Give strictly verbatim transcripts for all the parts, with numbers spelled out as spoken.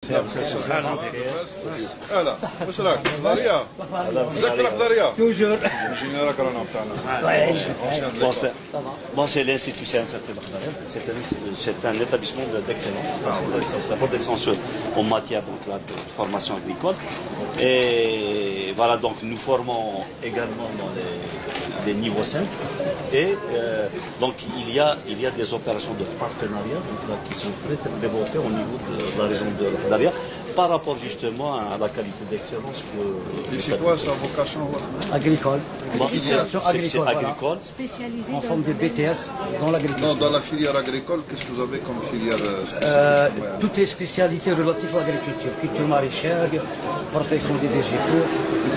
هلا واش راك؟ خضريه؟ مزاك في الخضريه؟ توجور جينا راك رانا بتاعنا. Bon, c'est l'Institut C N C F c'est un établissement d'excellence, d'excellence en matière donc, là, de formation agricole. Et voilà, donc nous formons également dans les, les niveaux cinq. Et euh, donc il y, a, il y a des opérations de partenariat donc, là, qui sont très, très développées au niveau de la région de l'Akhdariya par rapport justement à la qualité d'excellence que... Et c'est quoi sa vocation? agricole. Bon, c'est agricole, agricole. Spécialisé en forme de B T S dans l'agriculture. Non, dans la filière agricole, qu'est-ce que vous avez comme filière spécifique? euh, Toutes les spécialités relatives à l'agriculture, culture maraîchère, protection des végétaux,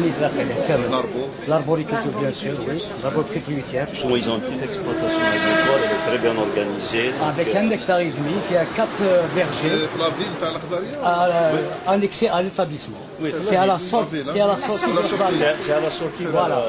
l'arboriculture bien sûr, oui, l'arboriculture huitière. Ils ont une petite exploitation agricole, elle est très bien organisée. Avec un hectare et demi, qui a quatre vergers. في la ville تاع الخضريه؟ Annexé à l'établissement. Oui. C'est à la sortie. C'est à la sortie. C'est à la sortie. Voilà.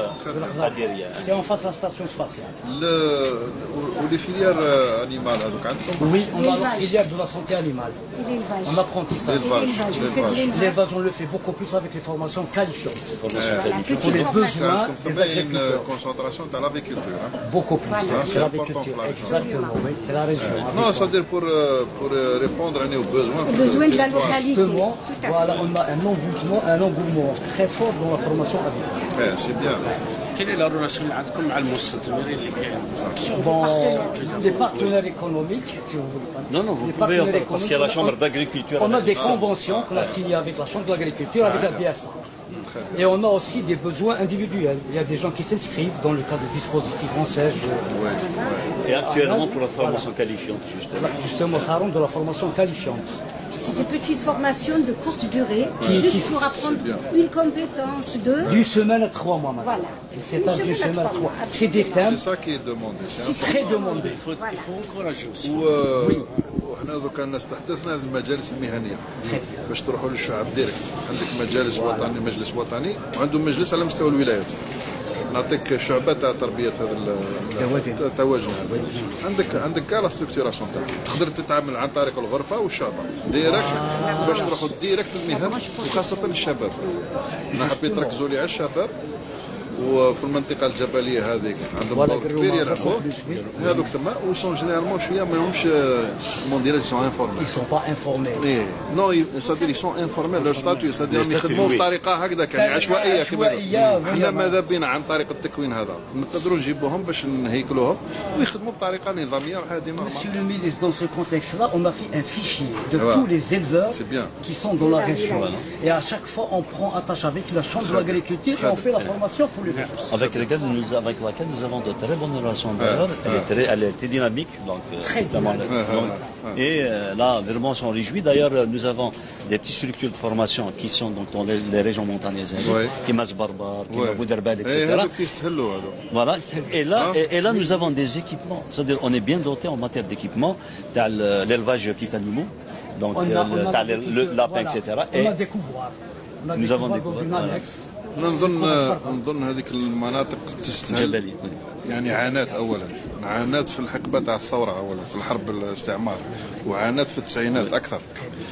C'est en face de la station spatiale. Le, les filières animales, oui, on a l'auxiliaire de la santé animale. En apprentissage. L'élevage, on le fait beaucoup plus avec les formations qualifiantes. Pour les besoins des agriculteurs. Une concentration dans l'agriculture. Beaucoup plus. C'est l'agriculture. Exactement. Oui, c'est la région. Non, c'est-à-dire pour, pour répondre aux besoins. Aux besoins de la localité. Voilà, on a un engouement, un engouement très fort dans la formation agricole. Ouais, c'est bien. Quelle est la relation عندكم مع المستثمرين اللي كاين؟ Bon, les partenaires économiques, si vous voulez. Non, non, vous pouvez, parce qu'il y a la chambre d'agriculture. On a des conventions qu'on a signées avec la chambre de l'agriculture, avec la B S A. Et on a aussi des besoins individuels. Il y a des gens qui s'inscrivent dans le cadre du dispositif en sèche. Et actuellement pour la formation qualifiante, justement. Justement, ça rentre de la formation qualifiante. C'est des petites formations de courte durée, qui, juste qui, pour apprendre une compétence de... D'une semaine à trois mois, madame. Voilà. C'est pas d'une semaine à trois. C'est des thèmes. C'est ça qui est demandé. C'est très demandé. Il faut, il faut encourager aussi. Oui. وحنا دوكا استحدثنا هذه المجالس المهنيه باش تروحوا للشعب ديريكت. عندك مجالس وطني، مجلس وطني، وعندهم مجلس على مستوى الولايات. نعطيك شعبه تاع تربيه هذا التواجد. عندك عندك كاع لا ستركتوراسيون تاعك، تقدر تتعامل عن طريق الغرفه والشعبه ديريكت باش تروحوا ديريكت للمهن وخاصه الشباب. انا حبيت نركزوا لي على الشباب وفي المنطقه الجبليه هذيك عندهم دور كبير يلعبوا هذوك تما وسون جينيرالمون شويه ما همش مونديال سون انفورمي. Ils sont pas informés. اي نو سادير سون انفورمي لو ستاتيو سادير يخدموا بطريقه هكذا كان عشوائيه كما حنا ماذا بينا عن طريق التكوين هذا نقدروا نجيبوهم باش نهيكلوهم ويخدموا بطريقه نظاميه وهذه نورمال. Monsieur le ministre, dans ce contexte-là, on a fait un fichier de tous les éleveurs qui sont dans la région. Et à chaque fois, on prend attache avec la chambre de l'agriculture et on fait la formation pour les avec laquelle nous, avec laquelle nous avons de très bonnes relations d'ailleurs. Elle, ouais. elle est très dynamique. Donc, très dynamique. Donc, et euh, là, vraiment, on s'en réjouit. D'ailleurs, nous avons des petites structures de formation qui sont donc, dans les, les régions montagneuses, qui Mas Barbar, qui Bouderbel, et cetera. Voilà. Et là, et, et là, nous avons des équipements. C'est-à-dire, on est bien doté en matière d'équipement, l'élevage de petits animaux, donc on a, on a le, le lapin, voilà. et cetera. Et on a des couvoirs. On a nous des avons des couvoirs. نظن نظن هذيك المناطق تستاهل يعني عانات اولا عانات في الحقبه تاع الثوره اولا في الحرب الاستعمار وعانات في التسعينات اكثر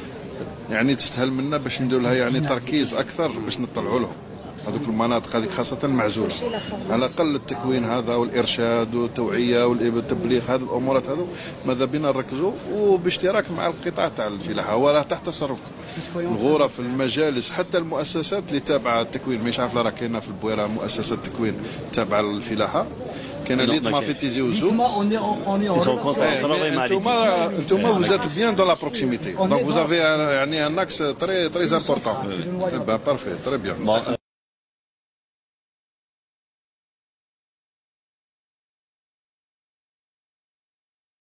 يعني تستاهل منا باش ندير لها يعني تركيز اكثر باش نطلعوا لهم هذوك المناطق هذيك خاصه معزوله على الاقل التكوين هذا والارشاد والتوعيه والتبليغ هذه الامورات هذو ماذا بينا نركزوا وباشتراك مع القطاع تاع الفلاحه ولا تحت تصرفكم الغرف المجالس حتى المؤسسات اللي تابعه التكوين مش عارف راه كاينه في البويره مؤسسه تكوين تابعه للفلاحه كاين ليتما في تيزي وزو انتم vous êtes bien dans la proximité donc vous avez يعني un axe très très important. Eh ben parfait, très bien.